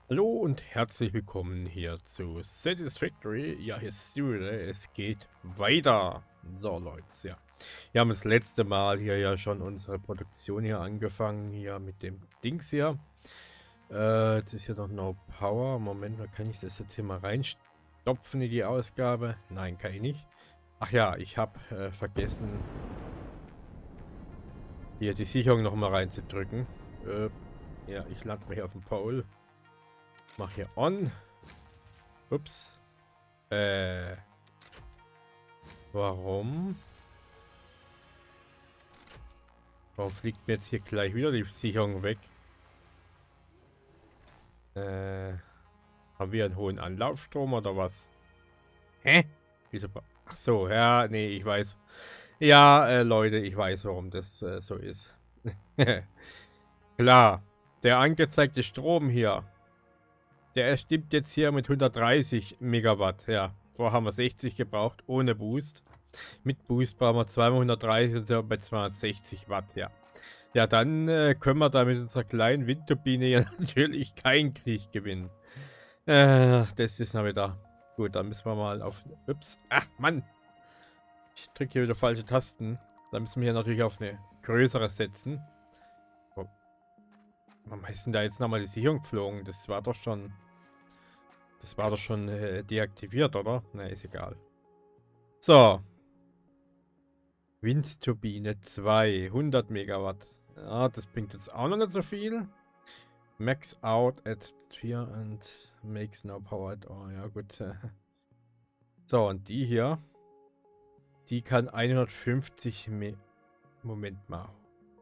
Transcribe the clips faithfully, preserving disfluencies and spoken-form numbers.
Hallo und herzlich willkommen hier zu Satisfactory. Ja, hier ist Cyril, es geht weiter. So, Leute, ja. Wir haben das letzte Mal hier ja schon unsere Produktion hier angefangen, hier mit dem Dings hier. Äh, jetzt ist hier noch No Power. Moment mal, kann ich das jetzt hier mal reinstopfen in die Ausgabe? Nein, kann ich nicht. Ach ja, ich habe äh, vergessen, hier die Sicherung noch mal reinzudrücken. Äh, ja, ich lande mal hier auf dem Pole. Mach hier on. Ups. Äh, warum? Warum fliegt mir jetzt hier gleich wieder die Sicherung weg? Äh, haben wir einen hohen Anlaufstrom oder was? Hä? Wieso? Ach so, ja, nee, ich weiß. Ja, äh, Leute, ich weiß, warum das äh, so ist. Klar, der angezeigte Strom hier, der stimmt jetzt hier mit hundertdreißig Megawatt. Ja, vorher haben wir sechzig gebraucht, ohne Boost. Mit Boost brauchen wir zweimal hundertdreißig und sind wir bei zweihundertsechzig Watt, ja. Ja, dann äh, können wir da mit unserer kleinen Windturbine ja natürlich keinen Krieg gewinnen. Äh, das ist noch wieder. Gut, dann müssen wir mal auf. Ups. Ach, Mann. Ich drücke hier wieder falsche Tasten. Dann müssen wir hier natürlich auf eine größere setzen. Oh, warum ist denn da jetzt nochmal die Sicherung geflogen? Das war doch schon. Das war doch schon äh, deaktiviert, oder? Na, ist egal. So. Windturbine zwei. hundert Megawatt. Ja, das bringt jetzt auch noch nicht so viel. Max out at vier and makes no power at all. Ja, gut. So, und die hier. Die kann hundertfünfzig Me Moment mal.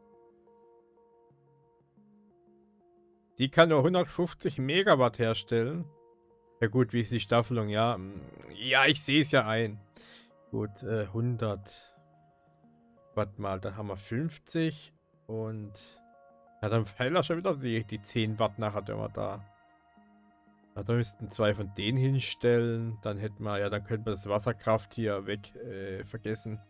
Die kann nur hundertfünfzig Megawatt herstellen. Ja gut, wie ist die Staffelung? Ja, ja, ich sehe es ja ein. Gut, äh, hundert. Warte mal, da haben wir fünfzig. Und ja, dann fehlen ja schon wieder die, die zehn Watt nachher, wenn wir da. Ja, da müssten zwei von denen hinstellen. Dann hätten wir, ja, dann könnten wir das Wasserkraft hier weg äh, vergessen.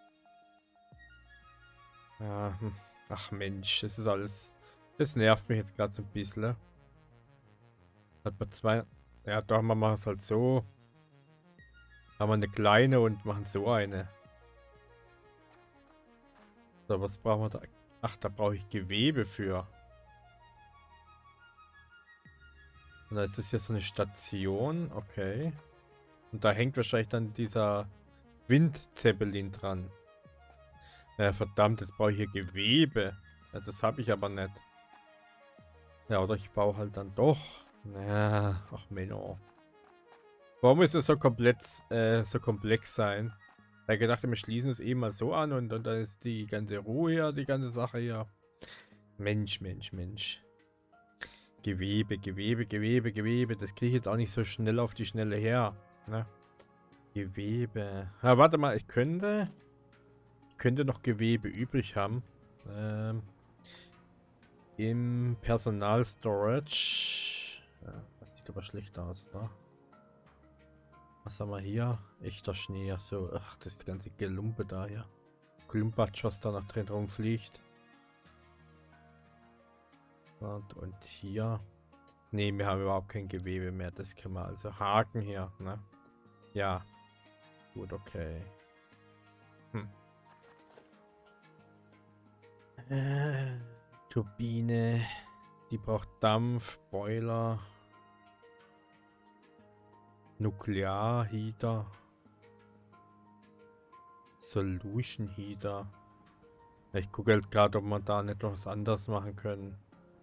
Ja, hm. Ach Mensch, das ist alles. Das nervt mich jetzt gerade so ein bisschen. Hat man zwei. Ja, doch, wir machen es halt so. Haben wir eine kleine und machen so eine. So, was brauchen wir da? Ach, da brauche ich Gewebe für. Und da ist das hier so eine Station. Okay. Und da hängt wahrscheinlich dann dieser Windzeppelin dran. Ja, verdammt, jetzt brauche ich hier Gewebe. Ja, das habe ich aber nicht. Ja, oder ich baue halt dann doch. Ja, ach Menno. Warum ist es so komplett, äh, so komplex sein? Weil ich gedacht, wir schließen es eben mal so an und, und dann ist die ganze Ruhe hier, die ganze Sache hier. Mensch, Mensch, Mensch. Gewebe, Gewebe, Gewebe, Gewebe. Das kriege ich jetzt auch nicht so schnell auf die Schnelle her. Ne? Gewebe. Ja, warte mal, ich könnte. Ich könnte noch Gewebe übrig haben. Ähm, Im Personal-Storage. Ja, das sieht aber schlecht aus, oder? Was haben wir hier? Echter Schnee. Ach so, ach, das ganze Gelumpe da hier. Klumpatsch, was da noch drin rumfliegt. Und, und hier. Ne, wir haben überhaupt kein Gewebe mehr. Das können wir also haken hier, ne? Ja. Gut, okay. Hm. Äh, Turbine. Die braucht Dampf, Boiler. Nuklearheater. Solution Heater. Ich gucke halt gerade, ob wir da nicht noch was anderes machen können.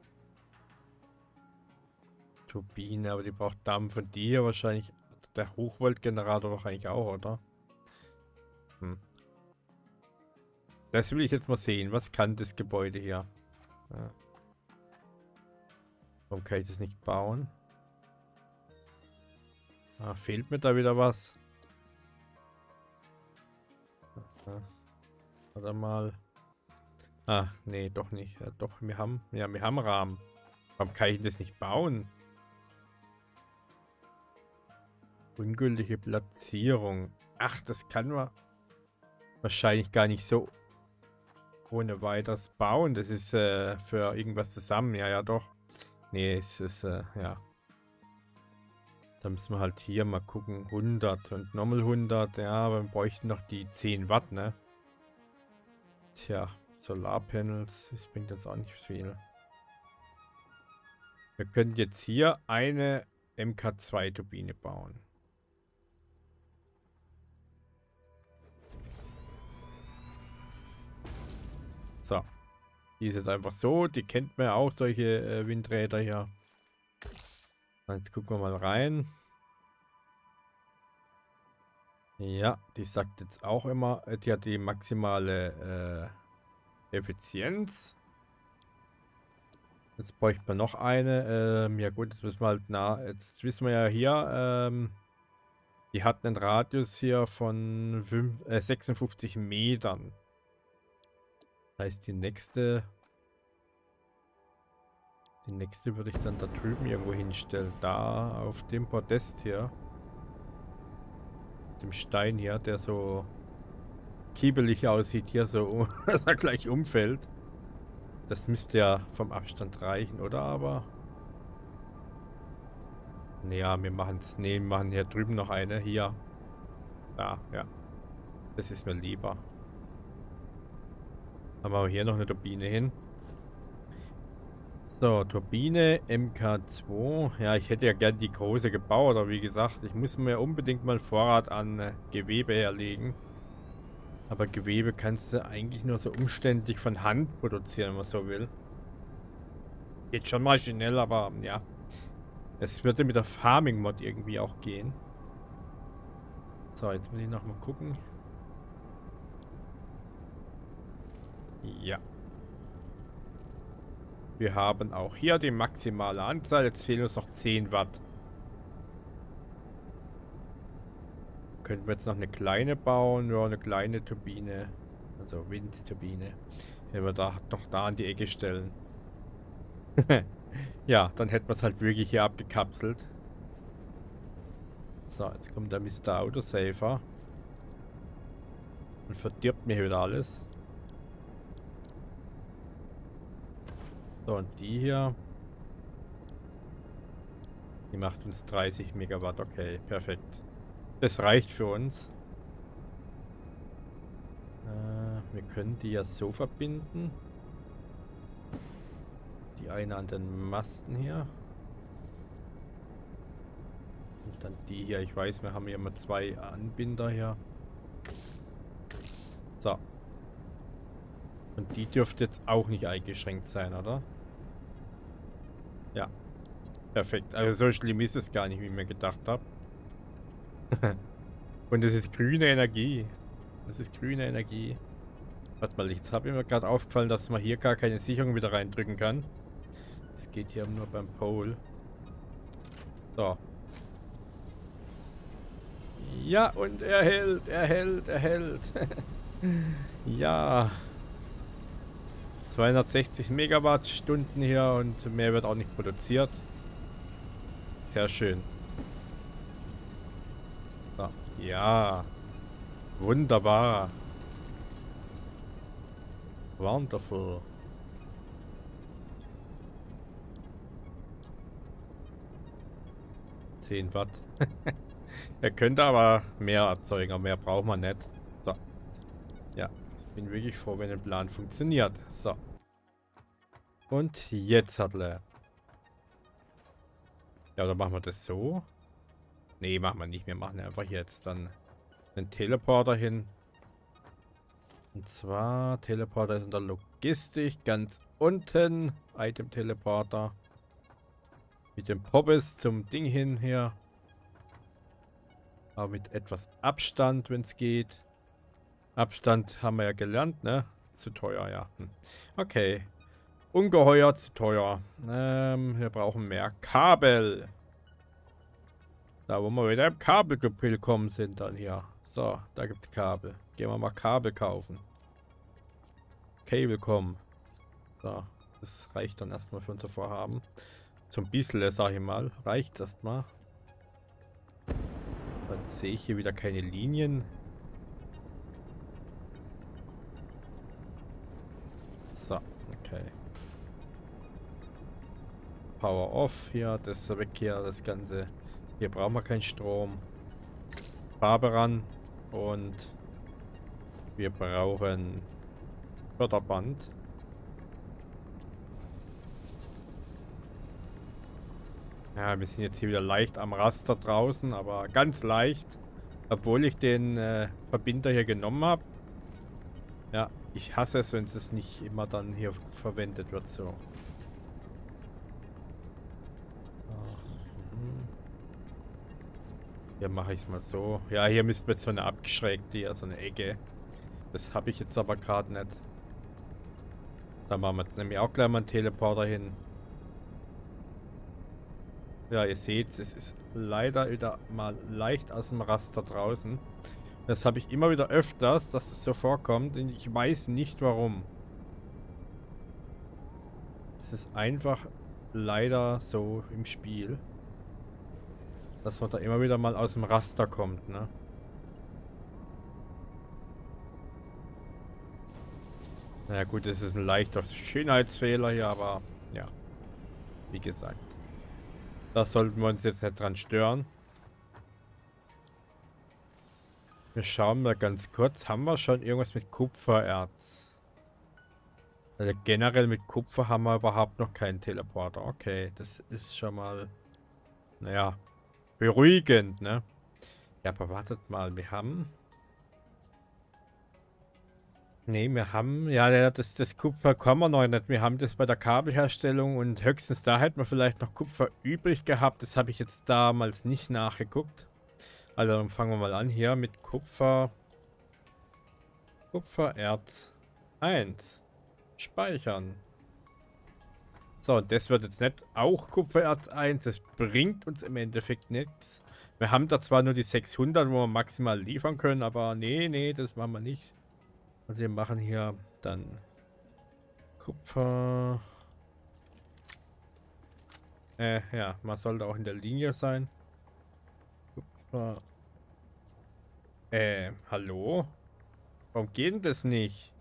Turbine, aber die braucht Dampf und die hier wahrscheinlich. Der Hochvoltgenerator wahrscheinlich auch, oder? Hm. Das will ich jetzt mal sehen. Was kann das Gebäude hier? Ja. Warum kann ich das nicht bauen? Ah, fehlt mir da wieder was? Ja. Warte mal. Ah, nee, doch nicht. Ja, doch, wir haben. Ja, wir haben Rahmen. Warum kann ich das nicht bauen? Ungültige Platzierung. Ach, das kann man wahrscheinlich gar nicht so ohne weiteres bauen. Das ist äh, für irgendwas zusammen. Ja, ja, doch. Nee, es ist, äh, ja. Da müssen wir halt hier mal gucken. hundert und nochmal hundert. Ja, aber wir bräuchten noch die zehn Watt, ne? Tja, Solarpanels, das bringt jetzt auch nicht viel. Wir können jetzt hier eine M K zwei Turbine bauen. So. Die ist jetzt einfach so. Die kennt man ja auch, solche äh, Windräder hier. Jetzt gucken wir mal rein. Ja, die sagt jetzt auch immer, die hat die maximale äh, Effizienz. Jetzt bräuchte man noch eine. Ähm, ja gut, jetzt müssen wir halt na, jetzt wissen wir ja hier, ähm, die hat einen Radius hier von fünf, äh, sechsundfünfzig Metern. Das heißt, die nächste, die nächste würde ich dann da drüben irgendwo hinstellen. Da auf dem Podest hier. Dem Stein hier, der so kiebelig aussieht, hier so, dass er gleich umfällt. Das müsste ja vom Abstand reichen, oder? Aber naja, wir machen es. Ne, wir machen hier drüben noch eine. Hier. Da, ja. Das ist mir lieber. Dann machen wir hier noch eine Turbine hin. So, Turbine M K zwei. Ja, ich hätte ja gern die große gebaut, aber wie gesagt, ich muss mir unbedingt mal Vorrat an äh, Gewebe herlegen. Aber Gewebe kannst du eigentlich nur so umständlich von Hand produzieren, wenn man so will. Geht schon maschinell, aber ja. Es würde mit der Farming-Mod irgendwie auch gehen. So, jetzt muss ich noch mal gucken. Ja. Wir haben auch hier die maximale Anzahl. Jetzt fehlen uns noch zehn Watt. Könnten wir jetzt noch eine kleine bauen? Ja, eine kleine Turbine. Also Windturbine. Wenn wir da noch da an die Ecke stellen. Ja, dann hätten wir es halt wirklich hier abgekapselt. So, jetzt kommt der Mister Autosaver. Und verdirbt mir wieder alles. So, und die hier. Die macht uns dreißig Megawatt. Okay, perfekt. Das reicht für uns. Äh, wir können die ja so verbinden. Die eine an den Masten hier. Und dann die hier. Ich weiß, wir haben hier immer zwei Anbinder hier. So. Und die dürfte jetzt auch nicht eingeschränkt sein, oder? Ja. Perfekt. Also so schlimm ist es gar nicht, wie ich mir gedacht habe. Und das ist grüne Energie. Das ist grüne Energie. Warte mal, jetzt habe ich mir gerade aufgefallen, dass man hier gar keine Sicherung wieder reindrücken kann. Das geht hier nur beim Pole. So. Ja, und er hält, er hält, er hält. Ja. zweihundertsechzig Megawattstunden hier und mehr wird auch nicht produziert. Sehr schön. So. Ja. Wunderbar. Wonderful. zehn Watt. Er könnte aber mehr erzeugen, aber mehr braucht man nicht. So. Ja. Ich bin wirklich froh, wenn der Plan funktioniert. So. Und jetzt hat er. Ja, oder machen wir das so? Nee, machen wir nicht. Wir machen einfach jetzt dann einen Teleporter hin. Und zwar, Teleporter ist in der Logistik ganz unten. Item Teleporter. Mit dem Poppes zum Ding hin hier. Aber mit etwas Abstand, wenn es geht. Abstand haben wir ja gelernt, ne? Zu teuer, ja. Hm. Okay. Ungeheuer zu teuer. Ähm, wir brauchen mehr Kabel. Da, wo wir wieder im Kabelgeprill kommen sind dann hier. So, da gibt es Kabel. Gehen wir mal Kabel kaufen. Cablecom. So, das reicht dann erstmal für unser Vorhaben. Zum bisschen, sag ich mal. Reicht erstmal. Dann sehe ich hier wieder keine Linien. So, okay. Power off hier, das weg hier, das Ganze. Hier brauchen wir keinen Strom. Farbe ran. Und wir brauchen Förderband. Ja, wir sind jetzt hier wieder leicht am Raster draußen, aber ganz leicht. Obwohl ich den äh, Verbinder hier genommen habe. Ja, ich hasse es, wenn es nicht immer dann hier verwendet wird, so. Hier mache ich es mal so. Ja, hier müsste man jetzt so eine abgeschrägte, ja, so eine Ecke. Das habe ich jetzt aber gerade nicht. Da machen wir jetzt nämlich auch gleich mal einen Teleporter hin. Ja, ihr seht, es ist leider wieder mal leicht aus dem Raster draußen. Das habe ich immer wieder öfters, dass es so vorkommt. Und ich weiß nicht warum. Es ist einfach leider so im Spiel, dass man da immer wieder mal aus dem Raster kommt, ne? Na gut, das ist ein leichter Schönheitsfehler hier, aber ja, wie gesagt. Da sollten wir uns jetzt nicht dran stören. Wir schauen mal ganz kurz. Haben wir schon irgendwas mit Kupfererz? Also generell mit Kupfer haben wir überhaupt noch keinen Teleporter. Okay, das ist schon mal, naja, beruhigend, ne? Ja, aber wartet mal, wir haben... Ne, wir haben... Ja, das, das Kupfer kommen wir noch nicht. Wir haben das bei der Kabelherstellung und höchstens da hätten wir vielleicht noch Kupfer übrig gehabt. Das habe ich jetzt damals nicht nachgeguckt. Also dann fangen wir mal an hier mit Kupfer. Kupfererz eins. Speichern. So, und das wird jetzt nicht auch Kupfererz eins. Das bringt uns im Endeffekt nichts. Wir haben da zwar nur die sechshundert, wo wir maximal liefern können, aber nee, nee, das machen wir nicht. Also wir machen hier dann Kupfer. Äh, ja, man sollte auch in der Linie sein. Kupfer. Äh, hallo? Warum geht denn das nicht?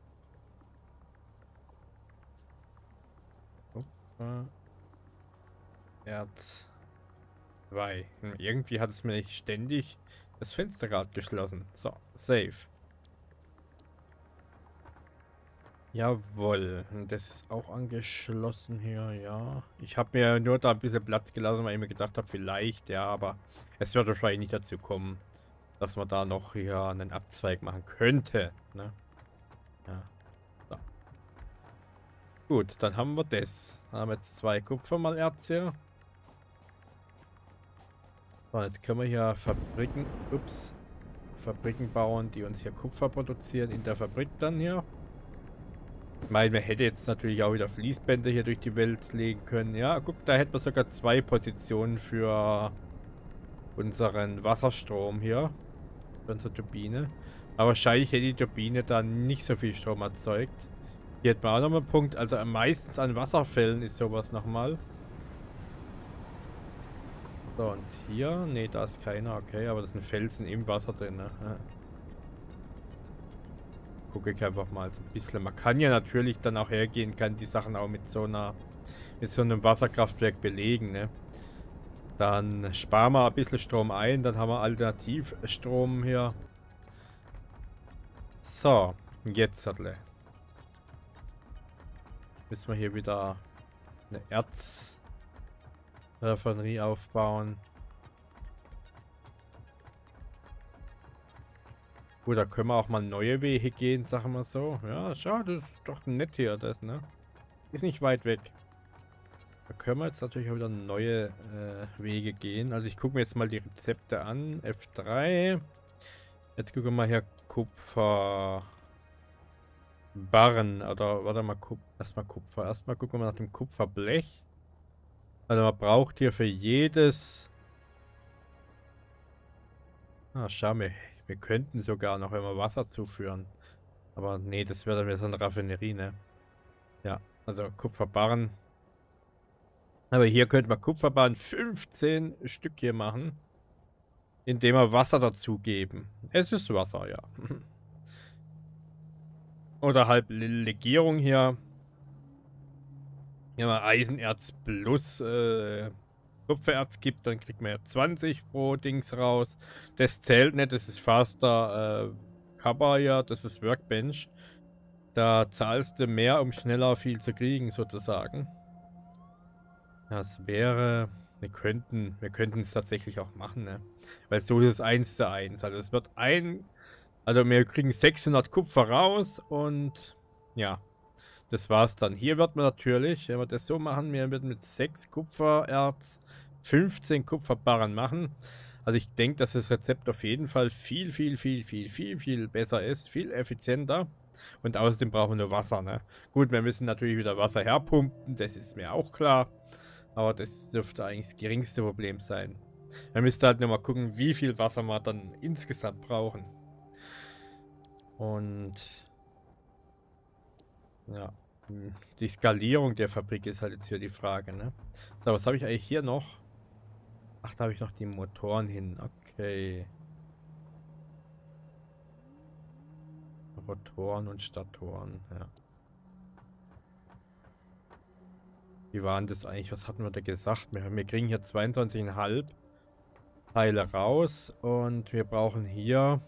Kupfer. Erz. zwei. Hm, irgendwie hat es mir nicht ständig das Fenster gerade geschlossen. So, save. Jawohl. Und das ist auch angeschlossen hier, ja. Ich habe mir nur da ein bisschen Platz gelassen, weil ich mir gedacht habe, vielleicht, ja, aber es wird wahrscheinlich nicht dazu kommen, dass man da noch hier einen Abzweig machen könnte, ne? Ja. So. Gut, dann haben wir das. Dann haben wir jetzt zwei Kupfermalerz hier. So, jetzt können wir hier Fabriken, ups, Fabriken bauen, die uns hier Kupfer produzieren in der Fabrik dann hier. Ich meine, man hätte jetzt natürlich auch wieder Fließbänder hier durch die Welt legen können. Ja, guck, da hätten wir sogar zwei Positionen für unseren Wasserstrom hier. Für unsere Turbine. Aber wahrscheinlich hätte die Turbine dann nicht so viel Strom erzeugt. Hier hätten wir auch nochmal einen Punkt. Also meistens an Wasserfällen ist sowas nochmal. So, und hier? Ne, da ist keiner. Okay, aber das sind Felsen im Wasser drin. Ne? Ja. Gucke ich einfach mal so ein bisschen. Man kann ja natürlich dann auch hergehen, kann die Sachen auch mit so einer, mit so einem Wasserkraftwerk belegen, ne? Dann sparen wir ein bisschen Strom ein, dann haben wir Alternativstrom hier. So, jetzt Sattle. Müssen wir hier wieder eine Erzraffinerie aufbauen. Gut, da können wir auch mal neue Wege gehen, sagen wir so. Ja, schau, das ist doch nett hier, das, ne? Ist nicht weit weg. Da können wir jetzt natürlich auch wieder neue äh, Wege gehen. Also ich gucke mir jetzt mal die Rezepte an. F drei. Jetzt gucken wir mal hier Kupfer. Barren. Oder warte mal, Kup erstmal Kupfer. Erstmal gucken wir nach dem Kupferblech. Also man braucht hier für jedes... Ah, schau mal. Wir könnten sogar noch immer Wasser zuführen. Aber nee, das wäre dann wieder so eine Raffinerie, ne? Ja, also Kupferbarren. Aber hier könnte man Kupferbarren fünfzehn Stück hier machen. Indem wir Wasser dazugeben. Es ist Wasser, ja. Oder halt Legierung hier. Ja, mal Eisenerz plus äh, Kupfererz gibt, dann kriegt man ja zwanzig pro Dings raus. Das zählt nicht, das ist Faster äh, Kabaya, das ist Workbench. Da zahlst du mehr, um schneller viel zu kriegen, sozusagen. Das wäre, wir könnten, wir könnten es tatsächlich auch machen, ne? Weil so ist es eins zu eins. Also es wird ein, also wir kriegen sechshundert Kupfer raus und ja, das war's dann. Hier wird man natürlich, wenn wir das so machen, wir werden mit sechs Kupfererz fünfzehn Kupferbarren machen. Also ich denke, dass das Rezept auf jeden Fall viel, viel, viel, viel, viel, viel besser ist, viel effizienter. Und außerdem brauchen wir nur Wasser, ne? Gut, wir müssen natürlich wieder Wasser herpumpen, das ist mir auch klar. Aber das dürfte eigentlich das geringste Problem sein. Wir müssen halt nur mal gucken, wie viel Wasser wir dann insgesamt brauchen. Und ja, die Skalierung der Fabrik ist halt jetzt hier die Frage, ne? So, was habe ich eigentlich hier noch? Ach, da habe ich noch die Motoren hin. Okay. Rotoren und Statoren, ja. Wie waren das eigentlich? Was hatten wir da gesagt? Wir, wir kriegen hier zweiundzwanzig Komma fünf Teile raus und wir brauchen hier...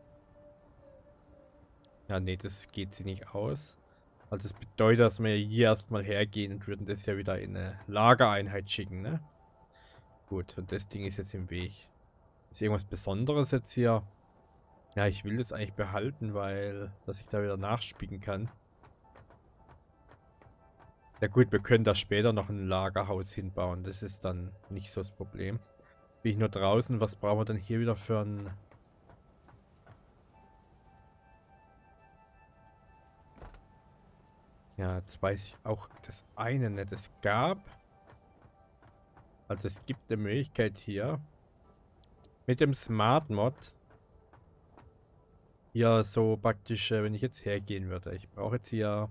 Ja, nee, das geht sie nicht aus. Also das bedeutet, dass wir hier erstmal hergehen und würden das ja wieder in eine Lagereinheit schicken, ne? Gut, und das Ding ist jetzt im Weg. Ist irgendwas Besonderes jetzt hier? Ja, ich will das eigentlich behalten, weil... dass ich da wieder nachspielen kann. Ja gut, wir können da später noch ein Lagerhaus hinbauen. Das ist dann nicht so das Problem. Bin ich nur draußen. Was brauchen wir denn hier wieder für ein... Ja, jetzt weiß ich auch das eine nicht. Es gab... Also es gibt eine Möglichkeit hier. Mit dem Smart Mod. Hier so praktisch, äh, wenn ich jetzt hergehen würde. Ich brauche jetzt hier...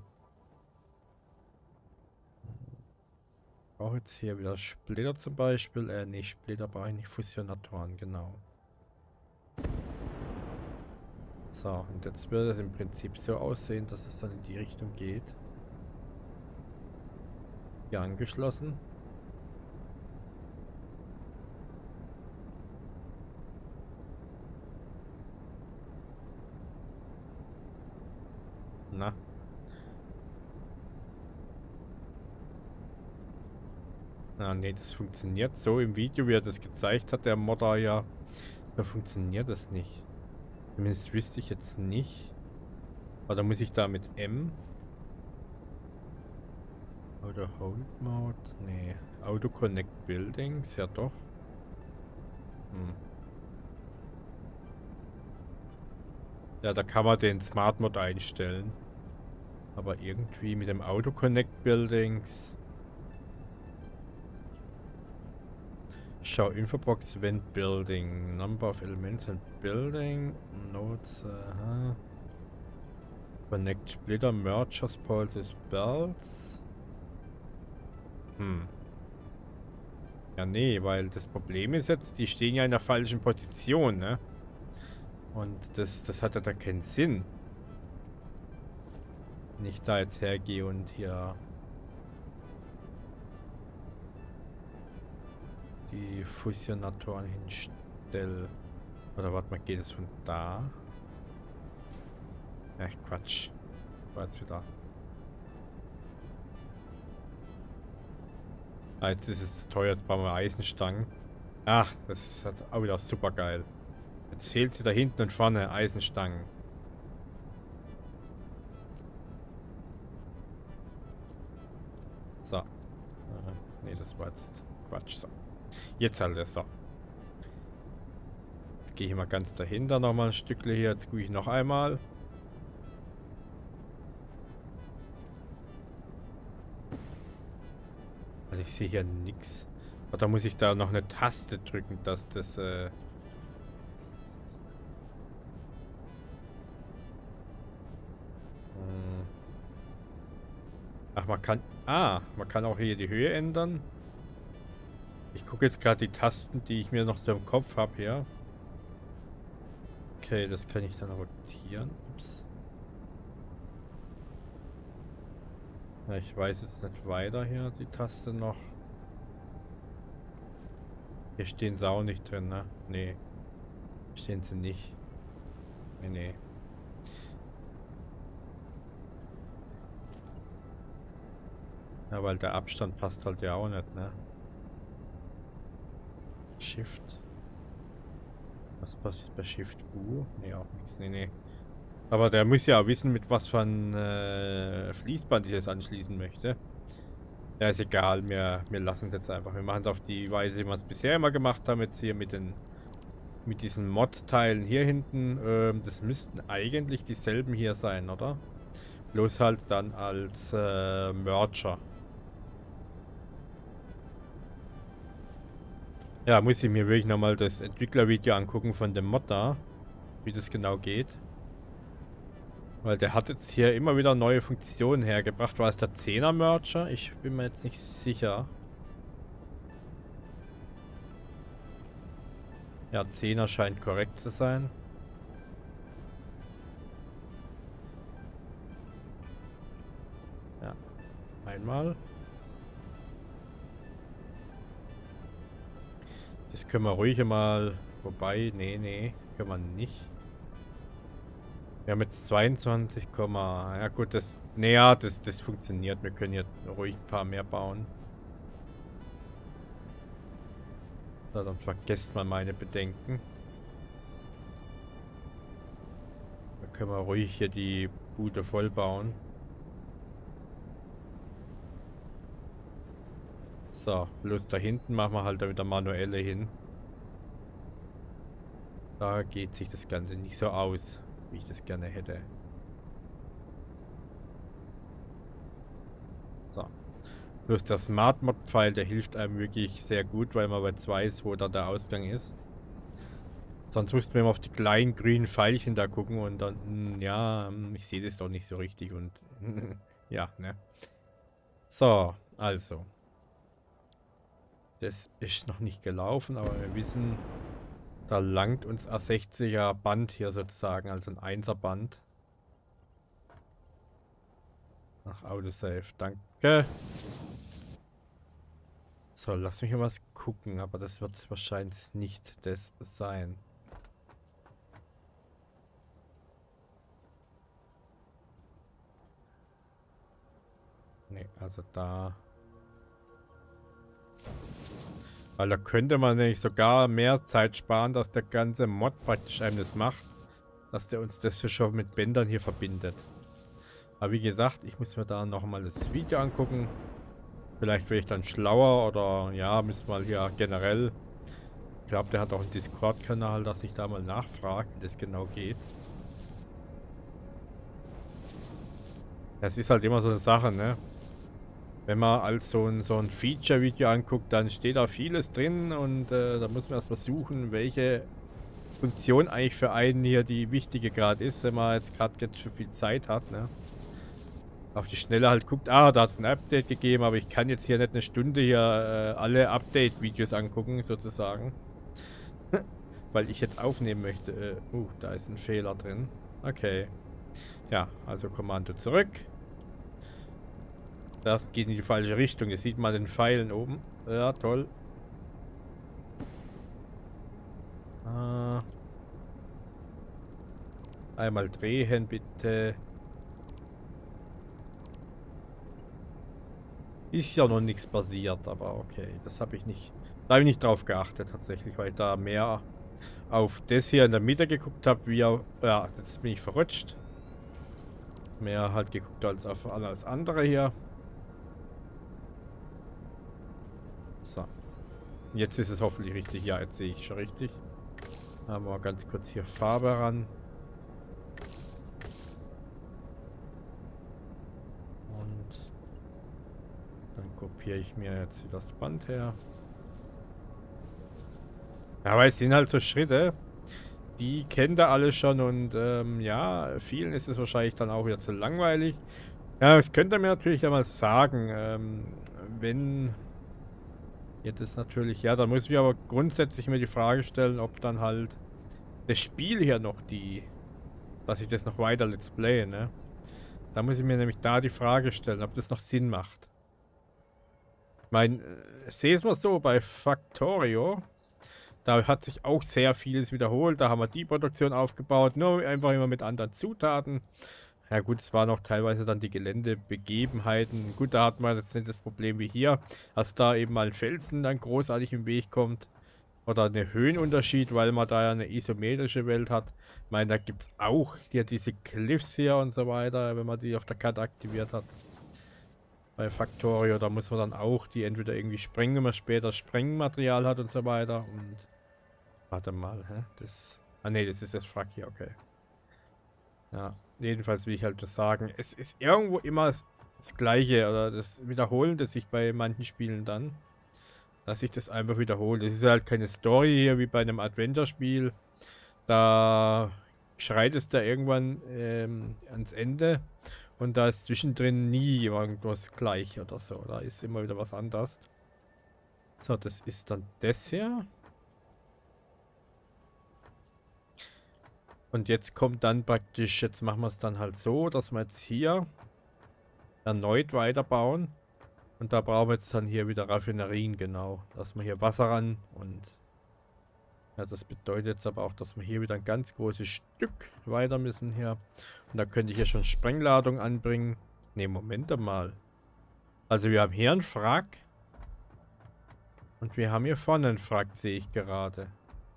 Ich brauche jetzt hier wieder Splitter zum Beispiel. Äh, nee, Splitter brauche ich nicht. Fusionatoren, genau. So, und jetzt wird es im Prinzip so aussehen, dass es dann in die Richtung geht. Hier angeschlossen. Na. Ah, nee, das funktioniert so im Video, wie er das gezeigt hat, der Modder ja. Da funktioniert das nicht. Zumindest wüsste ich jetzt nicht. Oder muss ich da mit M? Oder Hold Mode? Nee. Auto Connect Buildings? Ja doch. Hm. Ja, da kann man den Smart Mode einstellen. Aber irgendwie mit dem Auto Connect Buildings... Schau, Infobox, Event Building, Number of Elements and Building, Notes, aha. Connect Splitter, Mergers, Pulses, Belts. Hm. Ja, nee, weil das Problem ist jetzt, die stehen ja in der falschen Position, ne? Und das, das hat ja da keinen Sinn. Wenn ich da jetzt hergehe und hier... die Fusionatoren hinstelle. Oder warte mal, geht es von da? Ach, Quatsch. War jetzt wieder. Ah, jetzt ist es zu teuer, jetzt brauchen wir Eisenstangen. Ach, das ist halt auch wieder super geil. Jetzt fehlt sie da hinten und vorne, Eisenstangen. So. Äh, nee, das war jetzt Quatsch. So. Jetzt halt das so. Jetzt gehe ich mal ganz dahinter nochmal ein Stückchen hier. Jetzt gucke ich noch einmal. Weil ich sehe hier nichts. Da muss ich da noch eine Taste drücken, dass das... Äh Ach, man kann... Ah, man kann auch hier die Höhe ändern. Ich gucke jetzt gerade die Tasten, die ich mir noch so im Kopf habe hier. Okay, das kann ich dann rotieren. Ups. Ja, ich weiß jetzt nicht weiter hier, die Taste noch. Hier stehen sie auch nicht drin, ne? Nee. Stehen sie nicht. Nee, nee. Ja, weil der Abstand passt halt ja auch nicht, ne? Shift. Was passiert bei Shift U? Nee, auch nichts. Nee, nee. Aber der muss ja auch wissen, mit was für ein äh, Fließband ich das anschließen möchte. Ja, ist egal. Wir, wir lassen es jetzt einfach. Wir machen es auf die Weise, wie wir es bisher immer gemacht haben. Jetzt hier mit den mit diesen Mod-Teilen hier hinten. Ähm, das müssten eigentlich dieselben hier sein, oder? Bloß halt dann als äh, Merger. Ja, muss ich mir wirklich nochmal das Entwicklervideo angucken von dem Mod da. Wie das genau geht. Weil der hat jetzt hier immer wieder neue Funktionen hergebracht. War es der zehner Merger? Ich bin mir jetzt nicht sicher. Ja, zehner scheint korrekt zu sein. Ja, einmal. Das können wir ruhig mal... Wobei, nee, nee, können wir nicht. Wir haben jetzt zweiundzwanzig, ja gut, das... Naja, das, das funktioniert. Wir können jetzt ruhig ein paar mehr bauen. So, dann vergesst mal meine Bedenken. Da können wir ruhig hier die Bude voll bauen. So, bloß da hinten machen wir halt wieder manuelle hin. Da geht sich das Ganze nicht so aus, wie ich das gerne hätte. So. Bloß der Smart Mod Pfeil, der hilft einem wirklich sehr gut, weil man jetzt weiß, wo da der Ausgang ist. Sonst müssten wir immer auf die kleinen grünen Pfeilchen da gucken und dann, ja, ich sehe das doch nicht so richtig und ja, ne. So, also. Das ist noch nicht gelaufen, aber wir wissen, da langt uns ein sechziger Band hier sozusagen, also ein einser Band. Ach, Autosave, danke. So, lass mich mal was gucken, aber das wird wahrscheinlich nicht das sein. Ne, also da... Weil da könnte man nämlich sogar mehr Zeit sparen, dass der ganze Mod praktisch einem das macht. Dass der uns das schon mit Bändern hier verbindet. Aber wie gesagt, ich muss mir da nochmal das Video angucken. Vielleicht wäre ich dann schlauer oder ja, müssen wir hier generell. Ich glaube, der hat auch einen Discord-Kanal, dass ich da mal nachfrage, wie das genau geht. Das ist halt immer so eine Sache, ne? Wenn man als so ein, so ein Feature-Video anguckt, dann steht da vieles drin und äh, da muss man erst mal suchen, welche Funktion eigentlich für einen hier die wichtige gerade ist, wenn man jetzt gerade ganz schön viel Zeit hat, ne? Auf die Schnelle halt guckt, ah, da hat es ein Update gegeben, aber ich kann jetzt hier nicht eine Stunde hier äh, alle Update-Videos angucken, sozusagen. Weil ich jetzt aufnehmen möchte. Äh, uh, da ist ein Fehler drin. Okay. Ja, also Kommando zurück. Das geht in die falsche Richtung. Jetzt sieht man den Pfeilen oben. Ja, toll. Ah. Einmal drehen, bitte. Ist ja noch nichts passiert, aber okay. Das habe ich nicht... Da habe ich nicht drauf geachtet, tatsächlich, weil ich da mehr auf das hier in der Mitte geguckt habe, wie auf... Ja, jetzt bin ich verrutscht. Mehr halt geguckt als auf alles andere hier. So. Jetzt ist es hoffentlich richtig. Ja, jetzt sehe ich schon richtig. Haben wir ganz kurz hier Farbe ran. Und dann kopiere ich mir jetzt wieder das Band her. Ja, aber es sind halt so Schritte, die kennt ihr alle schon und ähm, ja, vielen ist es wahrscheinlich dann auch wieder zu langweilig. Ja, das könnt ihr mir natürlich einmal sagen, ähm, wenn... Jetzt ist natürlich, ja, da muss ich mir aber grundsätzlich mir die Frage stellen, ob dann halt das Spiel hier noch die, dass ich das noch weiter let's play, ne? Da muss ich mir nämlich da die Frage stellen, ob das noch Sinn macht. Ich meine, sehe es mal so, bei Factorio, Da hat sich auch sehr vieles wiederholt. Da haben wir die Produktion aufgebaut, nur einfach immer mit anderen Zutaten. Ja gut, es waren auch teilweise dann die Geländebegebenheiten. Gut, da hat man jetzt nicht das Problem wie hier, dass da eben mal ein Felsen dann großartig im Weg kommt. Oder eine Höhenunterschied, weil man da ja eine isometrische Welt hat. Ich meine, da gibt es auch hier diese Cliffs hier und so weiter, wenn man die auf der Karte aktiviert hat. Bei Factorio, da muss man dann auch die entweder irgendwie sprengen, wenn man später Sprengmaterial hat und so weiter. Und warte mal, hä? Das. Ah ne, das ist das Wrack hier, okay. Ja, jedenfalls will ich halt nur sagen, es ist irgendwo immer das, das Gleiche oder das Wiederholen, das sich bei manchen Spielen dann, dass sich das einfach wiederholt. Es ist halt keine Story hier wie bei einem Adventure-Spiel. Da schreit es da irgendwann ähm, ans Ende und da ist zwischendrin nie irgendwas gleich oder so. Da ist immer wieder was anderes. So, das ist dann das hier. Und jetzt kommt dann praktisch, jetzt machen wir es dann halt so, dass wir jetzt hier erneut weiterbauen. Und da brauchen wir jetzt dann hier wieder Raffinerien, genau. Dass wir hier Wasser ran und ja, das bedeutet jetzt aber auch, dass wir hier wieder ein ganz großes Stück weiter müssen hier. Und da könnte ich hier schon Sprengladung anbringen. Ne, Moment mal. Also wir haben hier einen Wrack. Und wir haben hier vorne einen Wrack, sehe ich gerade.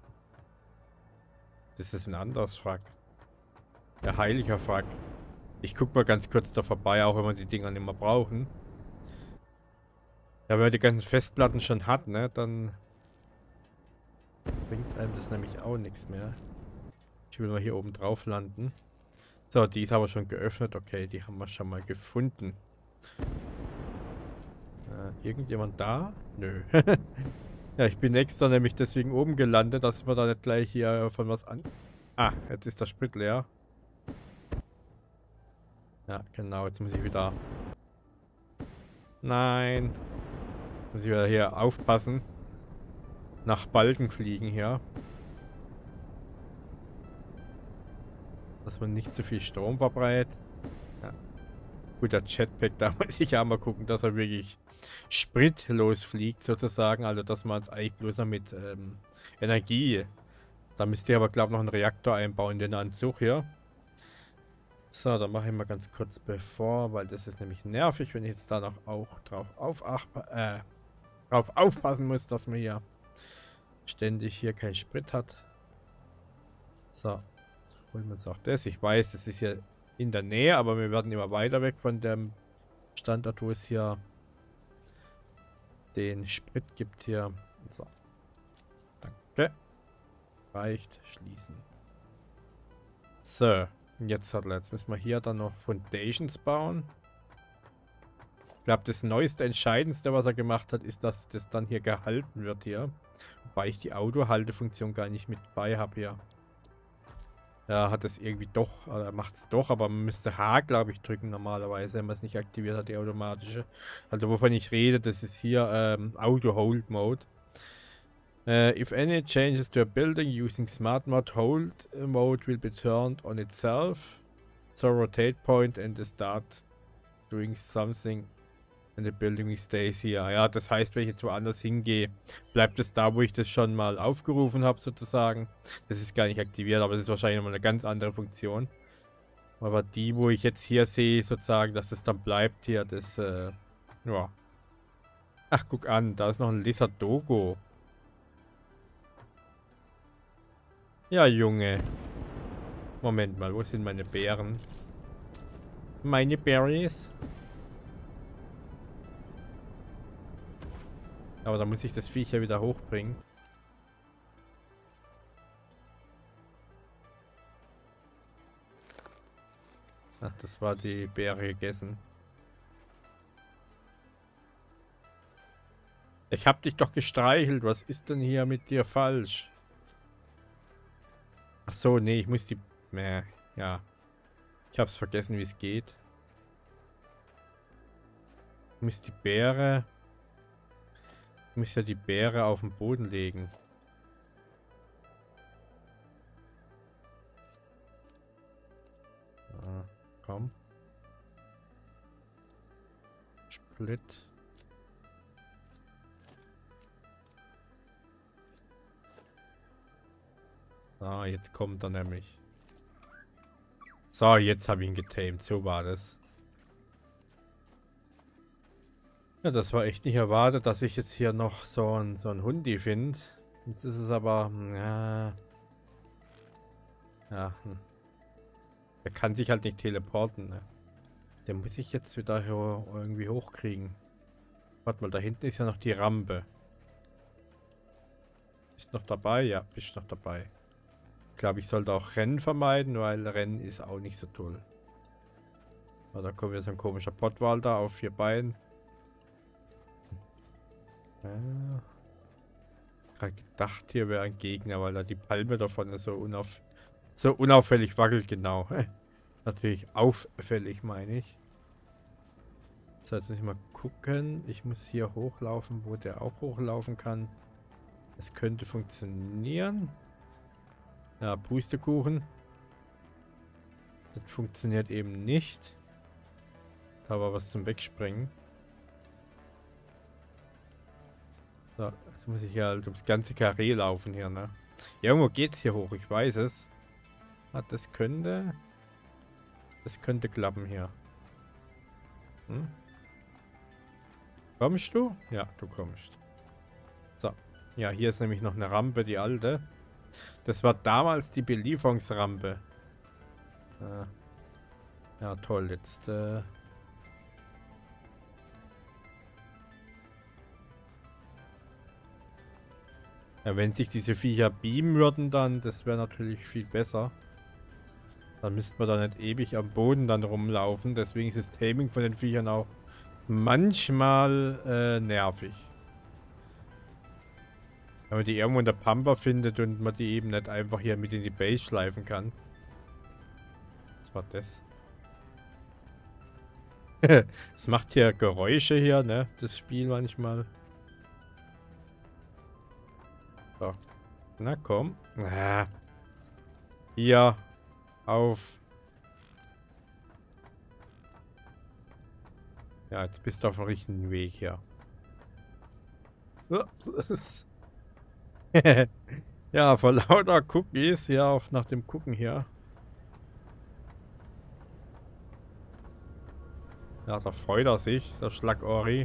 Das ist ein anderes Wrack. Der heilige Wrack. Ich guck mal ganz kurz da vorbei, auch wenn wir die Dinger nicht mehr brauchen. Ja, wenn man die ganzen Festplatten schon hat, ne, dann bringt einem das nämlich auch nichts mehr. Ich will mal hier oben drauf landen. So, die ist aber schon geöffnet. Okay, die haben wir schon mal gefunden. Äh, irgendjemand da? Nö. Ja, ich bin extra nämlich deswegen oben gelandet, dass wir da nicht gleich hier von was an... Ah, jetzt ist der Sprit leer. Ja, genau, jetzt muss ich wieder... Nein. Muss ich wieder hier aufpassen. Nach Balken fliegen hier. Dass man nicht zu viel Strom verbreitet. Ja. Gut, der Jetpack, da muss ich ja mal gucken, dass er wirklich spritlos fliegt, sozusagen. Also, dass man es eigentlich bloß noch mit ähm, Energie. Da müsst ihr aber, glaube ich, noch einen Reaktor einbauen in den Anzug hier. So, dann mache ich mal ganz kurz bevor, weil das ist nämlich nervig, wenn ich jetzt da noch auch drauf, auf, ach, äh, drauf aufpassen muss, dass man hier ständig hier keinen Sprit hat. So, holen wir uns auch das. Ich weiß, das ist hier in der Nähe, aber wir werden immer weiter weg von dem Standort, wo es hier den Sprit gibt hier. So. Danke. Reicht. Schließen. So. Jetzt, hat, jetzt müssen wir hier dann noch Foundations bauen. Ich glaube, das neueste, entscheidendste, was er gemacht hat, ist, dass das dann hier gehalten wird hier. Wobei ich die Autohaltefunktion gar nicht mit bei habe hier. Ja, hat es irgendwie doch, oder macht es doch, aber man müsste H, glaube ich, drücken normalerweise, wenn man es nicht aktiviert hat, die automatische. Also wovon ich rede, das ist hier ähm, Auto-Hold-Mode. Uh, if any changes to a building using Smart Mod, Hold Mode will be turned on itself. So rotate point and start doing something and the building stays here. Ja, das heißt, wenn ich jetzt woanders hingehe, bleibt es da, wo ich das schon mal aufgerufen habe, sozusagen. Das ist gar nicht aktiviert, aber das ist wahrscheinlich nochmal eine ganz andere Funktion. Aber die, wo ich jetzt hier sehe, sozusagen, dass es dann bleibt hier, das, äh, ja. Ach, guck an, da ist noch ein Lizard Dogo. Ja, Junge. Moment mal, wo sind meine Beeren? Meine Berries? Aber da muss ich das Viech ja wieder hochbringen. Ach, das war die Beere gegessen. Ich hab dich doch gestreichelt. Was ist denn hier mit dir falsch? Ach so, nee, ich muss die... Äh, ja. Ich hab's vergessen, wie es geht. Ich muss die Beere... Ich muss ja die Beere auf den Boden legen. Ah, komm. Split. Ah, jetzt kommt er nämlich. So, jetzt habe ich ihn getamed. So war das. Ja, das war echt nicht erwartet, dass ich jetzt hier noch so ein, so ein Hundi finde. Jetzt ist es aber... Ja, ja hm. Er kann sich halt nicht teleporten, ne? Den muss ich jetzt wieder hier irgendwie hochkriegen. Warte mal, da hinten ist ja noch die Rampe. Bist noch dabei? Ja, bist noch dabei. Ich glaube, ich sollte auch Rennen vermeiden, weil Rennen ist auch nicht so toll. Aber da kommt wieder so ein komischer Pottwal da auf vier Beinen. Ja. Gerade gedacht, hier wäre ein Gegner, weil da die Palme davon so, unauf so unauffällig wackelt, genau. Natürlich auffällig, meine ich. So, jetzt muss ich mal gucken. Ich muss hier hochlaufen, wo der auch hochlaufen kann. Das könnte funktionieren. Ja, Pustekuchen. Das funktioniert eben nicht. Da war was zum Wegspringen. So, jetzt muss ich ja halt ums ganze Karree laufen hier, ne? Irgendwo geht's hier hoch, ich weiß es. Ah, das könnte... Das könnte klappen hier. Hm? Kommst du? Ja, du kommst. So. Ja, hier ist nämlich noch eine Rampe, die alte. Das war damals die Belieferungsrampe. Äh. Ja, toll. Jetzt, äh... Ja, wenn sich diese Viecher beamen würden, dann, das wäre natürlich viel besser. Dann müsste man da nicht ewig am Boden dann rumlaufen. Deswegen ist das Taming von den Viechern auch manchmal äh, nervig. Wenn man die irgendwo in der Pampa findet und man die eben nicht einfach hier mit in die Base schleifen kann. Was war das? Es macht hier Geräusche hier, ne? Das Spiel manchmal. So. Na komm. Ah. Hier. Auf. Ja, jetzt bist du auf dem richtigen Weg hier. Ja, vor lauter Cookies hier auch nach dem Gucken hier. Ja, da freut er sich, der Schlagori.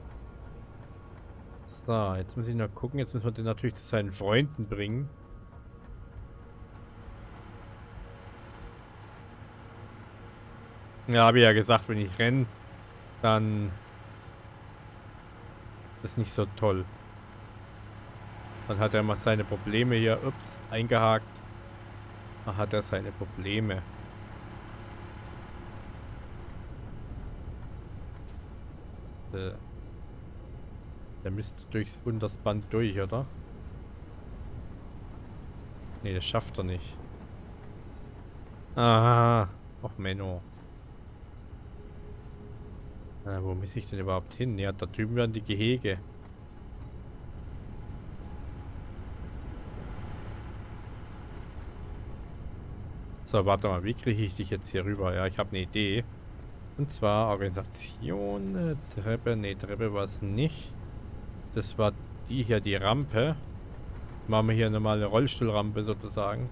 So, jetzt muss ich noch gucken. Jetzt müssen wir den natürlich zu seinen Freunden bringen. Ja, habe ich ja gesagt, wenn ich renne, dann ist nicht so toll. Dann hat er mal seine Probleme hier. Ups, eingehakt. Dann hat er seine Probleme. Äh, der müsste durchs unters Band durch, oder? Ne, das schafft er nicht. Aha. Och, Menno. Äh, wo muss ich denn überhaupt hin? Ja, da drüben werden die Gehege. So, warte mal, wie kriege ich dich jetzt hier rüber? Ja, ich habe eine Idee. Und zwar Organisation, äh, Treppe, ne, Treppe war es nicht. Das war die hier, die Rampe. Jetzt machen wir hier nochmal eine Rollstuhlrampe sozusagen.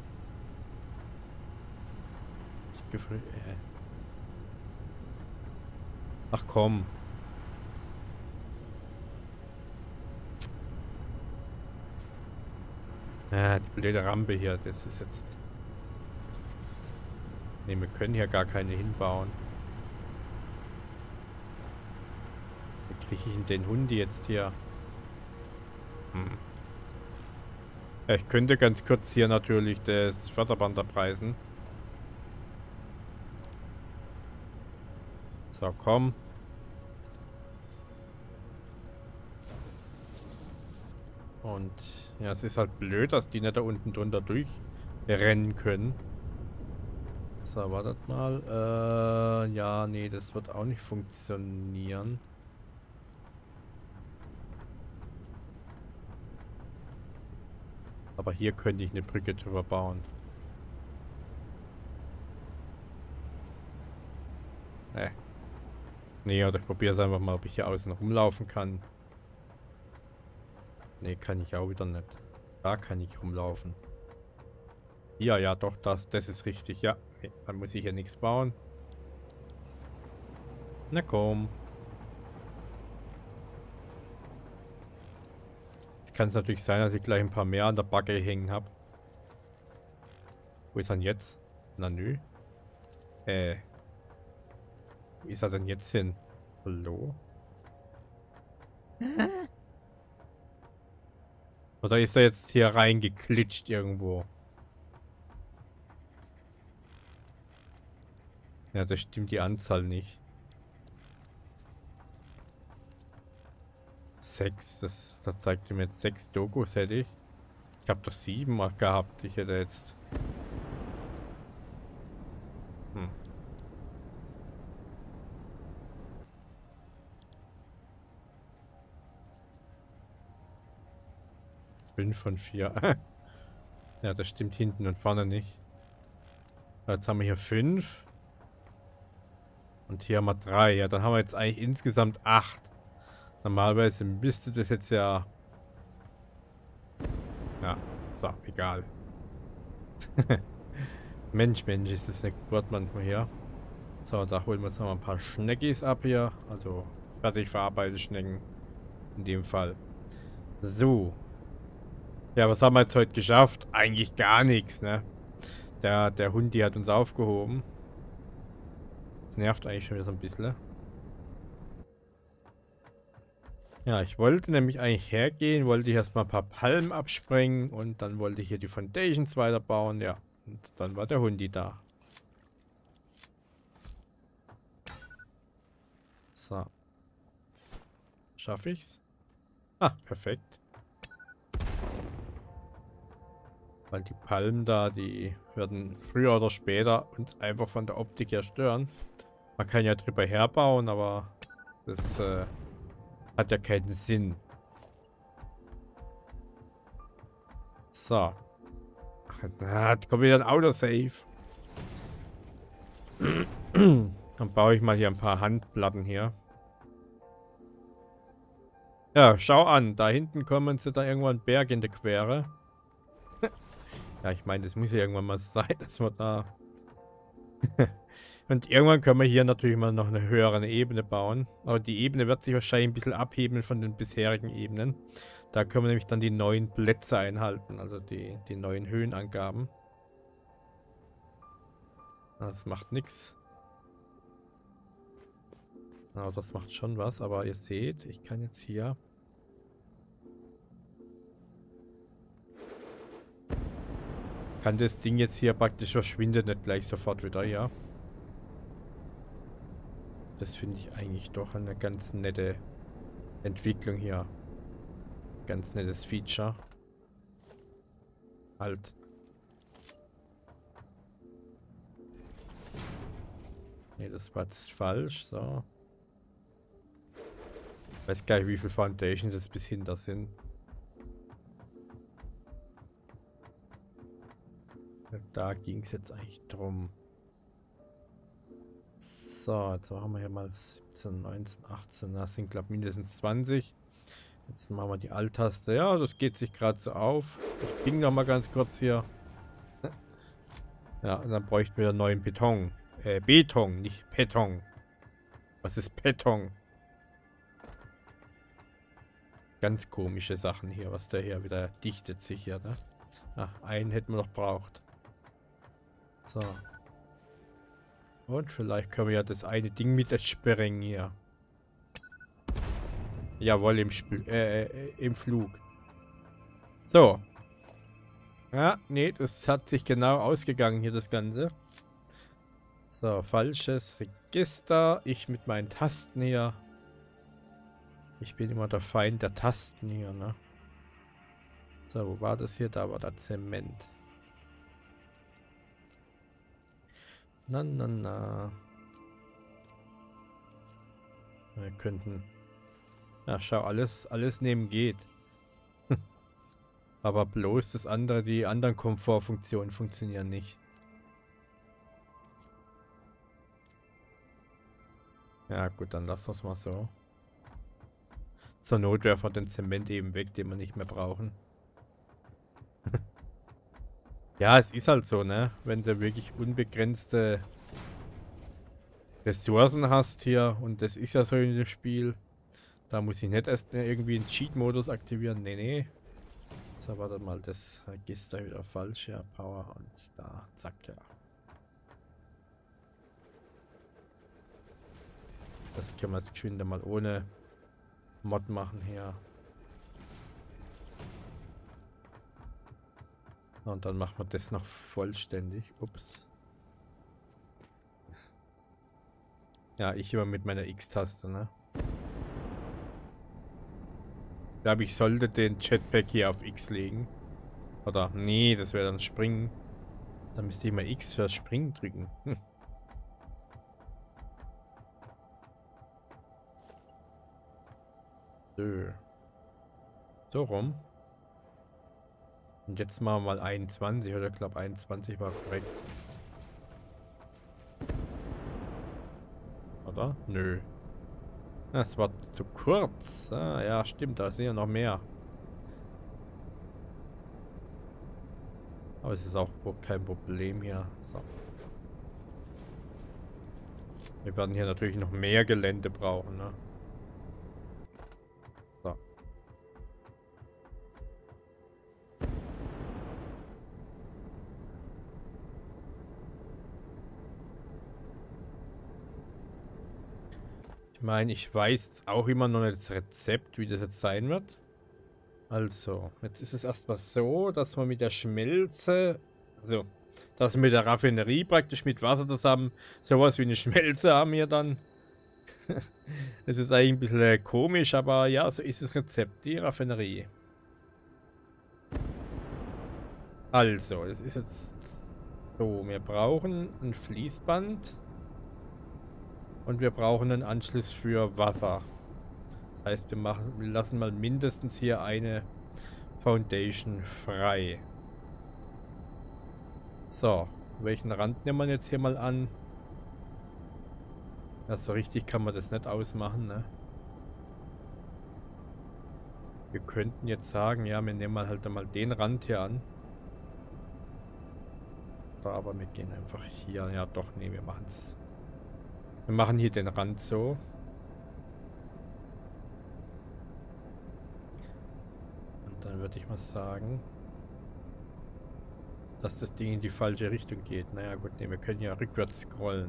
Ich gefühl, äh. Ach komm. Ah, die blöde Rampe hier, das ist jetzt... Ne, wir können hier gar keine hinbauen. Wie kriege ich denn den Hundi jetzt hier? Hm. Ja, ich könnte ganz kurz hier natürlich das Förderband abreißen. So, komm. Und ja, es ist halt blöd, dass die nicht da unten drunter durchrennen können. So, wartet mal. Äh, ja, nee, das wird auch nicht funktionieren. Aber hier könnte ich eine Brücke drüber bauen. Nee. Nee, oder ich probiere es einfach mal, ob ich hier außen rumlaufen kann. Nee, kann ich auch wieder nicht. Da kann ich rumlaufen. Ja, ja, doch, das, das ist richtig. Ja, okay, dann muss ich hier nichts bauen. Na komm. Jetzt kann es natürlich sein, dass ich gleich ein paar mehr an der Backe hängen habe. Wo ist er denn jetzt? Na nö. Äh, wo ist er denn jetzt hin? Hallo? Oder ist er jetzt hier reingeklitscht irgendwo? Ja, das stimmt die Anzahl nicht. Sechs, das, das zeigt mir jetzt sechs Dokus hätte ich. Ich habe doch sieben mal gehabt. Ich hätte jetzt... Hm. Fünf von vier. Ja, das stimmt hinten und vorne nicht. Jetzt haben wir hier fünf. Und hier haben wir drei. Ja, dann haben wir jetzt eigentlich insgesamt acht. Normalerweise müsste das jetzt ja... Ja, so, egal. Mensch, Mensch, ist das eine Geburt manchmal hier. So, da holen wir uns noch mal ein paar Schneckis ab hier. Also fertig verarbeitete Schnecken. In dem Fall. So. Ja, was haben wir jetzt heute geschafft? Eigentlich gar nichts, ne? Der, der Hund, die hat uns aufgehoben. Das nervt eigentlich schon wieder so ein bisschen. Ja, ich wollte nämlich eigentlich hergehen, wollte ich erstmal ein paar Palmen absprengen und dann wollte ich hier die Foundations weiterbauen, ja. Und dann war der Hundi da. So. Schaffe ich's? Ah, perfekt. Weil die Palmen da, die würden früher oder später uns einfach von der Optik her stören. Man kann ja drüber herbauen, aber das äh, hat ja keinen Sinn. So. Ach, na, jetzt kommt wieder ein Autosave. Dann baue ich mal hier ein paar Handplatten hier. Ja, schau an. Da hinten kommen sie da irgendwann einen Berg in der Quere. Ja, ich meine, das muss ja irgendwann mal sein, dass wir da... Und irgendwann können wir hier natürlich mal noch eine höhere Ebene bauen. Aber die Ebene wird sich wahrscheinlich ein bisschen abheben von den bisherigen Ebenen. Da können wir nämlich dann die neuen Plätze einhalten, also die, die neuen Höhenangaben. Das macht nichts. Aber das macht schon was, aber ihr seht, ich kann jetzt hier... Kann das Ding jetzt hier praktisch verschwindet nicht gleich sofort wieder, ja. Das finde ich eigentlich doch eine ganz nette Entwicklung hier. Ganz nettes Feature. Halt. Ne, das war jetzt falsch, so. Ich weiß gar nicht, wie viele Foundations es bis hinter sind. Da ging es jetzt eigentlich drum. So, jetzt haben wir hier mal siebzehn, neunzehn, achtzehn. Das sind, glaube ich, mindestens zwanzig. Jetzt machen wir die Alt-Taste. Ja, das geht sich gerade so auf. Ich bing noch mal ganz kurz hier. Ja, und dann bräuchten wir neuen Beton. Äh, Beton, nicht Beton. Was ist Beton? Ganz komische Sachen hier, was der hier wieder dichtet sich hier, ne? Ah, einen hätten wir noch braucht. So. Und vielleicht können wir ja das eine Ding mit sprengen hier. Jawohl, im, Sp äh, äh, im Flug. So. Ja, nee, das hat sich genau ausgegangen hier, das Ganze. So, falsches Register. Ich mit meinen Tasten hier. Ich bin immer der Feind der Tasten hier, ne? So, wo war das hier? Da war der Zement. Na, na, na. Wir könnten... Ja, schau, alles, alles nehmen geht. Aber bloß das andere, die anderen Komfortfunktionen funktionieren nicht. Ja gut, dann lassen wir es mal so. Zur Not werfen wir den Zement eben weg, den wir nicht mehr brauchen. Ja, es ist halt so, ne? Wenn du wirklich unbegrenzte Ressourcen hast hier, und das ist ja so in dem Spiel, da muss ich nicht erst irgendwie einen Cheat-Modus aktivieren. Nee, nee. So, warte mal, das Register wieder falsch. Ja, Power und da, zack, ja. Das können wir jetzt geschwind mal ohne Mod machen hier. Und dann machen wir das noch vollständig. Ups. Ja, ich immer mit meiner X-Taste, ne? Ich glaube, ich sollte den Jetpack hier auf X legen. Oder, nee, das wäre dann Springen. Dann müsste ich mal X für Springen drücken. Hm. So. So rum. Und jetzt machen wir mal einundzwanzig, oder ich glaube einundzwanzig war korrekt. Oder? Nö. Das war zu kurz. Ah, ja, stimmt, da sind ja noch mehr. Aber es ist auch kein Problem hier. So. Wir werden hier natürlich noch mehr Gelände brauchen, ne? So. Ich meine, ich weiß auch immer noch nicht das Rezept, wie das jetzt sein wird. Also, jetzt ist es erstmal so, dass man mit der Schmelze, also, dass wir mit der Raffinerie praktisch mit Wasser zusammen sowas wie eine Schmelze haben hier dann. Es ist eigentlich ein bisschen komisch, aber ja, so ist das Rezept, die Raffinerie. Also, das ist jetzt so, wir brauchen ein Fließband und wir brauchen einen Anschluss für Wasser. Das heißt, wir machen, wir lassen mal mindestens hier eine Foundation frei. So, welchen Rand nehmen wir jetzt hier mal an? Ja, so richtig kann man das nicht ausmachen, ne? Wir könnten jetzt sagen, ja, wir nehmen mal halt mal den Rand hier an. Da, aber wir gehen einfach hier. Ja, doch, nee, wir machen es. Wir machen hier den Rand so. Und dann würde ich mal sagen, dass das Ding in die falsche Richtung geht. Naja, gut, nee, wir können ja rückwärts scrollen.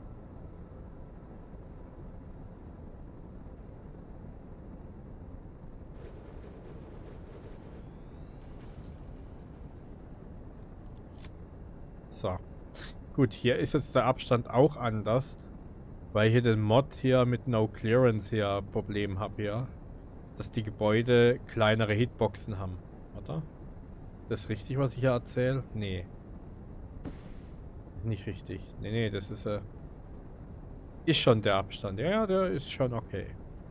So. Gut, hier ist jetzt der Abstand auch anders, weil ich hier den Mod hier mit No Clearance hier Problem habe hier, dass die Gebäude kleinere Hitboxen haben, oder? Das ist richtig, was ich hier erzähle? Nee. Ist nicht richtig. Nee, nee, das ist äh, ist schon der Abstand. Ja, ja, der ist schon okay.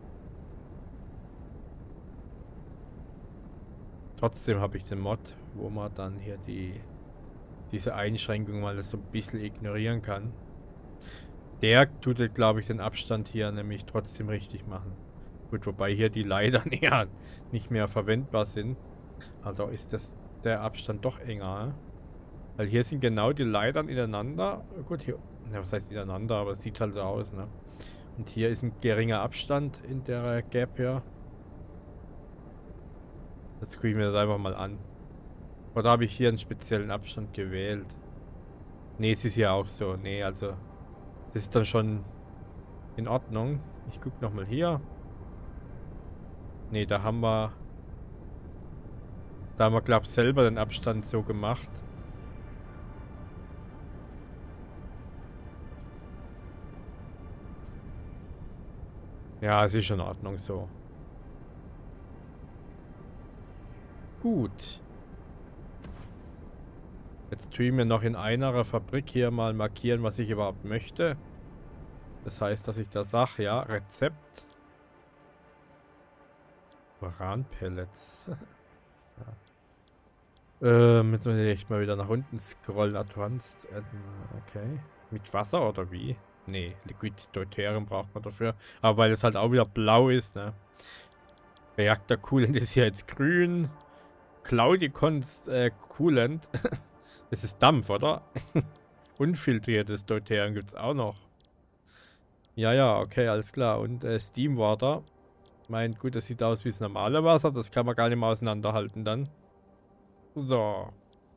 Trotzdem habe ich den Mod, wo man dann hier die diese Einschränkung mal so ein bisschen ignorieren kann. Der tut, glaube ich, den Abstand hier nämlich trotzdem richtig machen. Gut, wobei hier die Leitern eher nicht mehr verwendbar sind. Also ist das der Abstand doch enger. Weil hier sind genau die Leitern ineinander. Gut, hier, ja, was heißt ineinander, aber es sieht halt so aus, ne? Und hier ist ein geringer Abstand in der Gap hier. Jetzt gucke ich mir das einfach mal an. Oder habe ich hier einen speziellen Abstand gewählt? Ne, es ist ja auch so. Ne, also das ist dann schon in Ordnung. Ich gucke nochmal hier. Ne, da haben wir Da haben wir, glaube ich, selber den Abstand so gemacht. Ja, es ist schon in Ordnung so. Gut. Jetzt tue ich mir noch in einer Fabrik hier mal markieren, was ich überhaupt möchte. Das heißt, dass ich da sage, ja, Rezept. Uranpellets. ja. ähm, jetzt muss ich echt mal wieder nach unten scrollen. Advanced. Okay. Mit Wasser oder wie? Nee, Liquid Deuterium braucht man dafür. Aber weil es halt auch wieder blau ist, ne? Reaktor Coolant ist hier jetzt grün. Claudicons äh, Coolant. Das ist Dampf, oder? Unfiltriertes Deuterium gibt es auch noch. Ja, ja, okay, alles klar. Und äh, Steam Water. Mein, gut, das sieht aus wie das normale Wasser. Das kann man gar nicht mehr auseinanderhalten dann. So.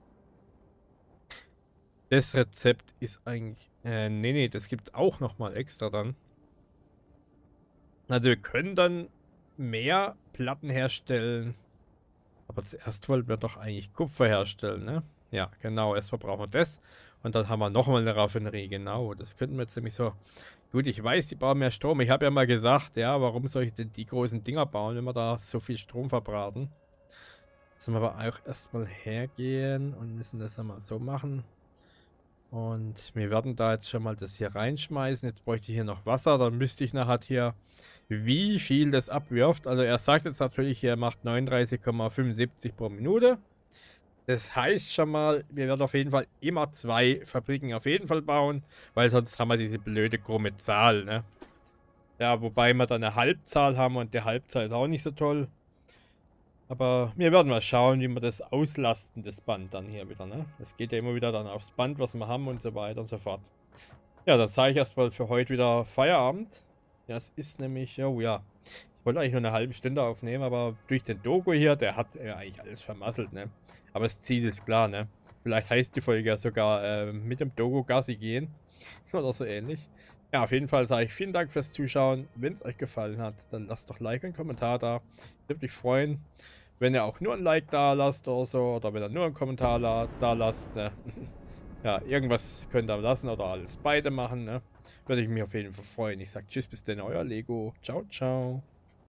Das Rezept ist eigentlich... Äh, nee, nee, das gibt es auch nochmal extra dann. Also wir können dann mehr Platten herstellen. Aber zuerst wollten wir doch eigentlich Kupfer herstellen, ne? Ja, genau. Erstmal brauchen wir das. Und dann haben wir nochmal eine Raffinerie. Genau, das könnten wir jetzt nämlich so... Gut, ich weiß, die brauchen mehr Strom. Ich habe ja mal gesagt, ja, warum soll ich denn die großen Dinger bauen, wenn wir da so viel Strom verbraten? Müssen wir aber auch erstmal hergehen und müssen das einmal so machen. Und wir werden da jetzt schon mal das hier reinschmeißen. Jetzt bräuchte ich hier noch Wasser. Dann müsste ich nachher hier, wie viel das abwirft. Also er sagt jetzt natürlich, hier macht neununddreißig Komma fünfundsiebzig pro Minute. Das heißt schon mal, wir werden auf jeden Fall immer zwei Fabriken auf jeden Fall bauen, weil sonst haben wir diese blöde krumme Zahl, ne? Ja, wobei wir dann eine Halbzahl haben und der Halbzahl ist auch nicht so toll. Aber wir werden mal schauen, wie wir das auslasten, das Band dann hier wieder, ne? Es geht ja immer wieder dann aufs Band, was wir haben und so weiter und so fort. Ja, dann sage ich erstmal für heute wieder Feierabend. Ja, es ist nämlich, oh ja, ich wollte eigentlich nur eine halbe Stunde aufnehmen, aber durch den Dogo hier, der hat ja eigentlich alles vermasselt, ne? Aber das Ziel ist klar, ne? Vielleicht heißt die Folge ja sogar äh, mit dem Dogo Gassi gehen oder so ähnlich. Ja, auf jeden Fall sage ich vielen Dank fürs Zuschauen. Wenn es euch gefallen hat, dann lasst doch Like und Kommentar da. Würde mich freuen, wenn ihr auch nur ein Like da lasst oder so, oder wenn ihr nur einen Kommentar la da lasst, ne? Ja, irgendwas könnt ihr lassen oder alles beide machen, ne? Würde ich mich auf jeden Fall freuen. Ich sage tschüss, bis denn, euer Lego. Ciao, ciao.